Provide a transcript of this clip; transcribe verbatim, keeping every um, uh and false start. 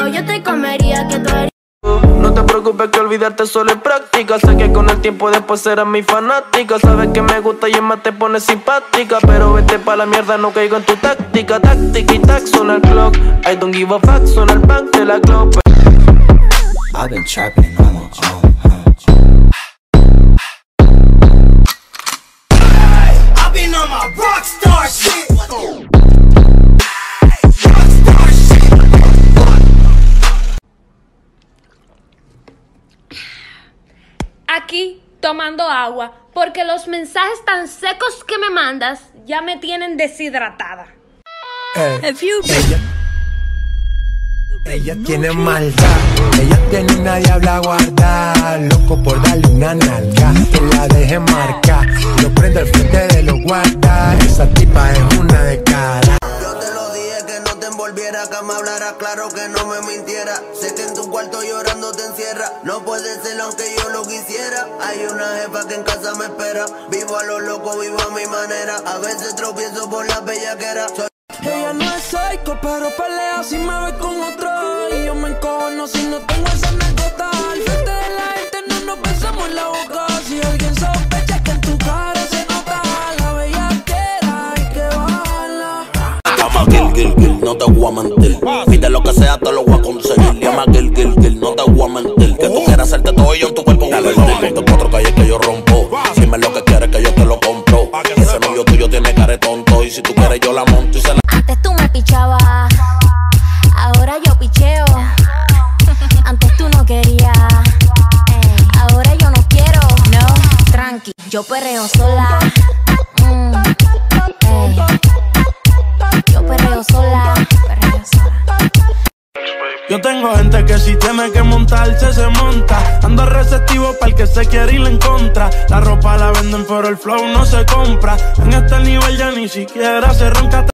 contigo yo te comería, que tú harías. No te preocupes que olvidarte solo es práctica. Sé que con el tiempo después serás mi fanática. Sabes que me gusta y es más te pones simpática. Pero vete pa' la mierda, no caigo en tu táctica. Táctica y tac, suena el clock. I don't give a fuck, suena el bank de la clock. I've been trapping on my own. I've been on my rockstar shit. Aquí tomando agua porque los mensajes tan secos que me mandas ya me tienen deshidratada. Eh, ella, ella tiene maldad, ella tiene una diabla guardada, loco por darle una nalga, que la deje marcar, lo prendo al frente de los guardas, esa tipa es una de cara. Yo te lo dije que no te envolviera, que me hablara claro, que no me mintiera. Sé que en tu cuarto llorando te encierra, no puede ser aunque yo lo quisiera. Hay una jefa que en casa me espera, vivo a lo loco, vivo a mi manera. A veces tropiezo por la bellaquera. Soy Ella no es psycho, pero pelea si me ve con otro. Y yo me encono si no tengo esa anécdota. Al frente de la gente no nos besamos en la boca. Si alguien sospecha que en tu cara se nota la bellaquera, hay que bajarla. Llama Gil, Gil, Gil, no te voy a mentir. Pide lo que sea, te lo voy a conseguir. Llama Gil, Gil, Gil, no te voy a mentir. Que tú quieras hacerte todo ello en tu cuerpo. Dale, dale, de cuatro calles que yo rompo. Si me lo que quieres que yo te lo compro. Ese novio tuyo tiene cara de tonto. Y si tú quieres yo la monto y se la... Antes tú me pichabas, ahora yo picheo. Antes tú no querías, ahora yo no quiero. No, tranqui, yo perreo sola. Mm, ey. Yo perreo sola, perreo sola. Yo tengo gente que si tiene que montarse, se monta. Ando receptivo para el que se quiere ir en contra. La ropa la venden pero el flow no se compra. En este nivel ya ni siquiera se ronca.